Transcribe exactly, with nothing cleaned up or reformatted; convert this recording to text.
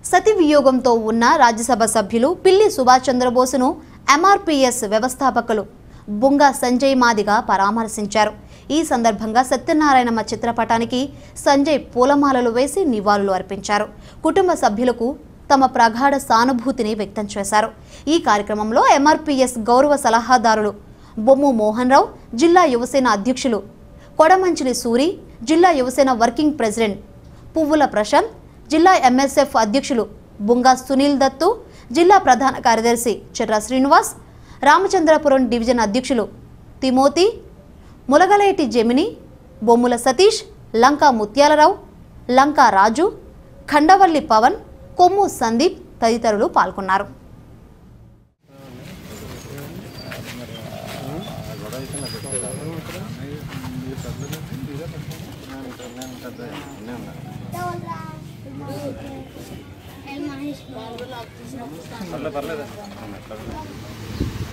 సతి వియోగంతో ఉన్న రాజ్యసభ సభ్యులు పిల్లి సుభాష్ చంద్రబోసును ఎంఆర్పీఎస్ వ్యవస్థాపకులు బుంగా సంజయ్ మాదిగా పరామర్శించారు. ఈ సందర్భంగా సత్యనారాయణమ్మ చిత్రపటానికి సంజయ్ పూలమాలలు వేసి నివాళులు అర్పించారు. కుటుంబ సభ్యులకు తమ ప్రగాఢ సానుభూతిని వ్యక్తం చేశారు. ఈ కార్యక్రమంలో ఎంఆర్పీఎస్ గౌరవ సలహాదారులు బొమ్ము మోహన్ రావు, జిల్లా యువసేన అధ్యక్షులు కొడమంచిలి సూరి, జిల్లా యువసేన వర్కింగ్ ప్రెసిడెంట్ పువ్వుల ప్రశాంత్, జిల్లా ఎంఎస్ఎఫ్ అధ్యక్షులు బుంగా సునీల్ దత్తు, జిల్లా ప్రధాన కార్యదర్శి చెర్ర శ్రీనివాస్, రామచంద్రపురం డివిజన్ అధ్యక్షులు తిమోతి, ములగలేటి జెమిని, బొమ్ముల సతీష్, లంకా ముత్యాలరావు, లంకా రాజు, ఖండవల్లి పవన్, కొమ్ము సందీప్ తదితరులు పాల్గొన్నారు. పర్లేదు